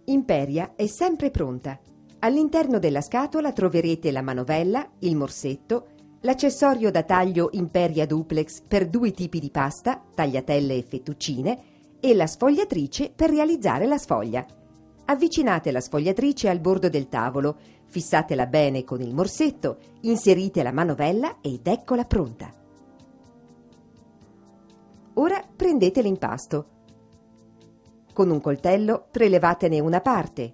Imperia è sempre pronta. All'interno della scatola troverete la manovella, il morsetto, l'accessorio da taglio Imperia Duplex per 2 tipi di pasta, tagliatelle e fettuccine, e la sfogliatrice per realizzare la sfoglia. Avvicinate la sfogliatrice al bordo del tavolo, fissatela bene con il morsetto, inserite la manovella ed eccola pronta. Ora prendete l'impasto. Con un coltello prelevatene una parte.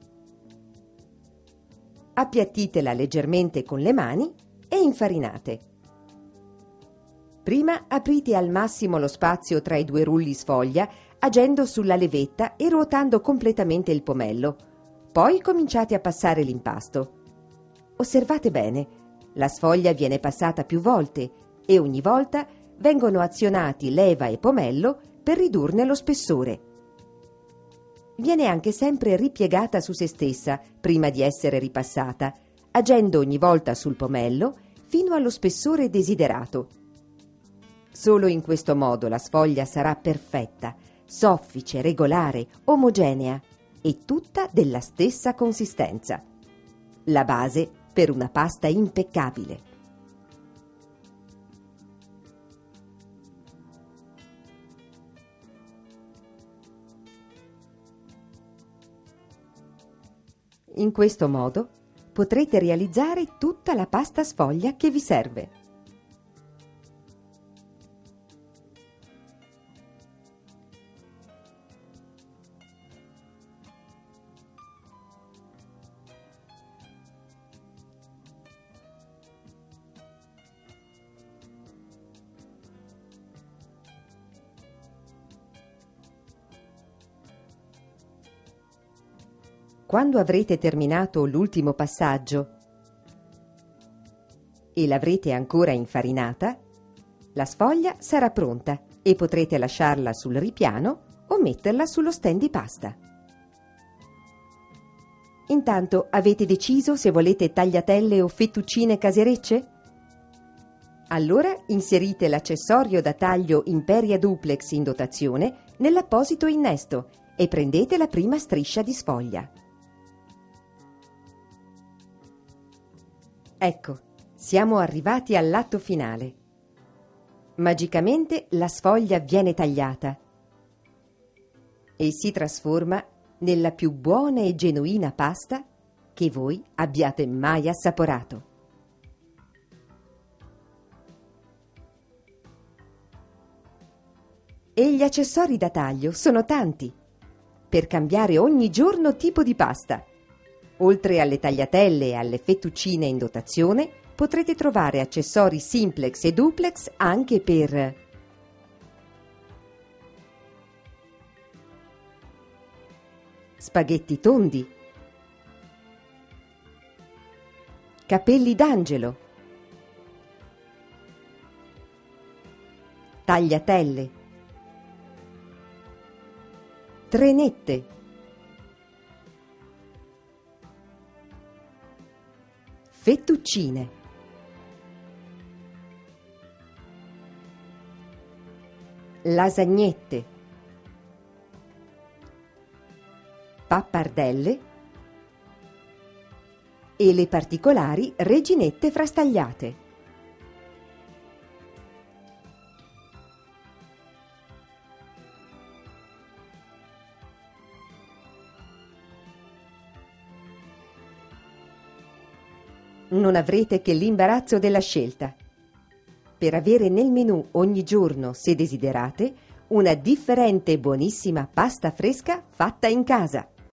Appiattitela leggermente con le mani e infarinate. Prima aprite al massimo lo spazio tra i 2 rulli sfoglia, agendo sulla levetta e ruotando completamente il pomello. Poi cominciate a passare l'impasto. Osservate bene, la sfoglia viene passata più volte e ogni volta vengono azionati leva e pomello per ridurne lo spessore. Viene anche sempre ripiegata su se stessa prima di essere ripassata, agendo ogni volta sul pomello fino allo spessore desiderato. Solo in questo modo la sfoglia sarà perfetta, soffice, regolare, omogenea e tutta della stessa consistenza. La base per una pasta impeccabile. In questo modo potrete realizzare tutta la pasta sfoglia che vi serve. Quando avrete terminato l'ultimo passaggio e l'avrete ancora infarinata, la sfoglia sarà pronta e potrete lasciarla sul ripiano o metterla sullo stand di pasta. Intanto avete deciso se volete tagliatelle o fettuccine caserecce? Allora inserite l'accessorio da taglio Imperia Duplex in dotazione nell'apposito innesto e prendete la prima striscia di sfoglia. Ecco, siamo arrivati all'atto finale. Magicamente la sfoglia viene tagliata e si trasforma nella più buona e genuina pasta che voi abbiate mai assaporato. E gli accessori da taglio sono tanti, per cambiare ogni giorno tipo di pasta. Oltre alle tagliatelle e alle fettuccine in dotazione, potrete trovare accessori simplex e duplex anche per spaghetti tondi, capelli d'angelo, tagliatelle, trenette, fettuccine, lasagnette, pappardelle e le particolari reginette frastagliate. Non avrete che l'imbarazzo della scelta, per avere nel menù ogni giorno, se desiderate, una differente e buonissima pasta fresca fatta in casa.